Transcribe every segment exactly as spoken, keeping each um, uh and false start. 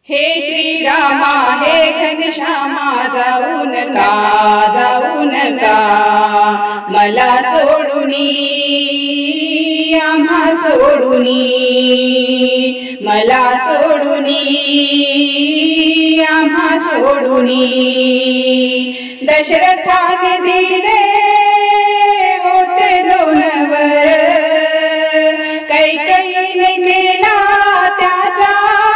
हे श्रीरामा हे घनश्यामा जाऊ नका जाऊ नका मला सोडूनी आम्हा सोडूनी मला सोडूनी आम्हा सोडूनी दशरथाने दिले होते दोन वर कैकेयीने केला त्याचा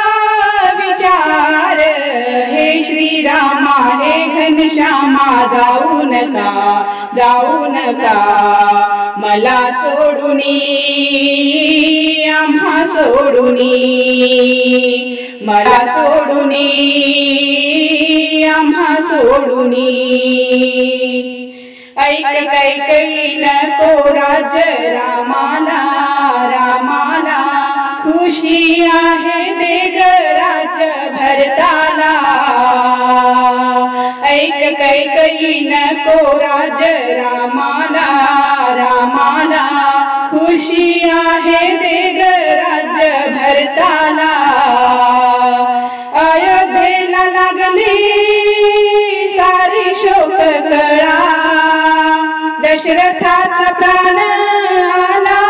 विचार हे श्रीरामा हे घनश्यामा जाऊ नका जाऊ नका मला सोडूनी आम्हा सोडूनी मला सोडूनी आम्हा सोडूनी ऐक कैकेयी नको राज्य रामाला रामाला खुशी आहे दे ग राज्य भरताला ऐक कैकेयी नको राज्य रामाला रामाला खुशी आहे दे ग राज्य भरताला अयोध्येला लागली सारी शोक कळा दशरथाचा प्राण आला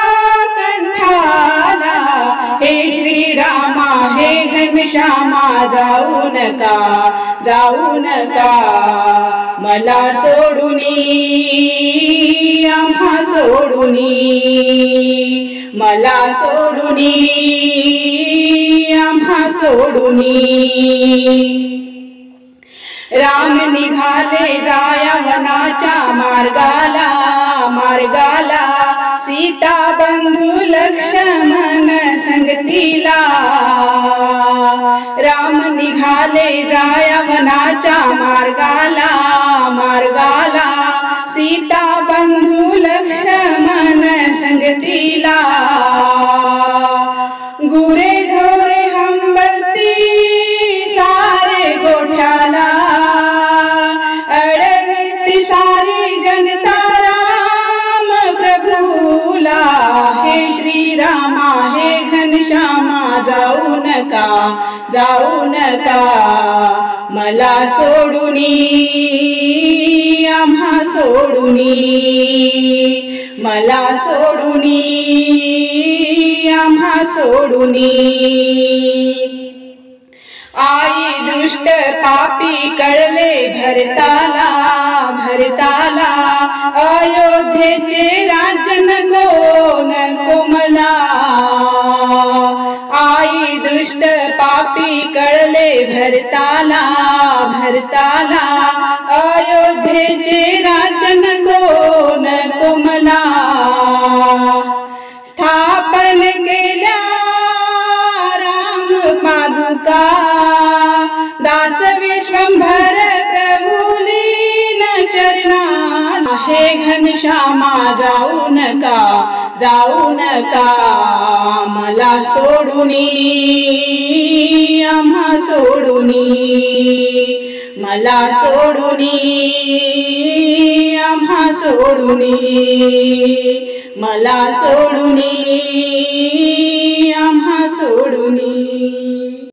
कंठाला हे श्रीरामा हे घनश्यामा जाऊ नका जाऊ नका मला सोडूनी आम्हा सोडूनी मला सोडूनी आम्हा सोडूनी राम निघाले जाया वनाच्या मार्गाला मार्गाला सीता बंधू लक्ष्मण संगतीला राम निघाले जाया वनाच्या मार्गाला मार्गाला सीता बंधू लक्ष्मण संगतीला गुरे ढोरे हंबरती सारे गोठ्याला अडवित सारी जनता राम प्रभूला हे श्रीरामा हे घनश्यामा जाऊ नका जाऊ नका मला सोडूनी आम्हा सोडूनी मला सोडूनी आम्हा सोडूनी आई दुष्ट पापी कळले भरताला भरताला अयोध्येचे राज्य नको नको मला आई दुष्ट पापी कळले भरताला भरताला अयोध्येचे राज्य नको नको मला स्थापन केल्या राम पादुका दास विश्वंभर प्रभु लीन चरणाला हे घनश्यामा जाऊ नका जाऊ नका मला सोडूनी आम्हा सोडूनी मला सोडूनी आम्हा सोडूनी मला सोडूनी आम्हा सोडूनी।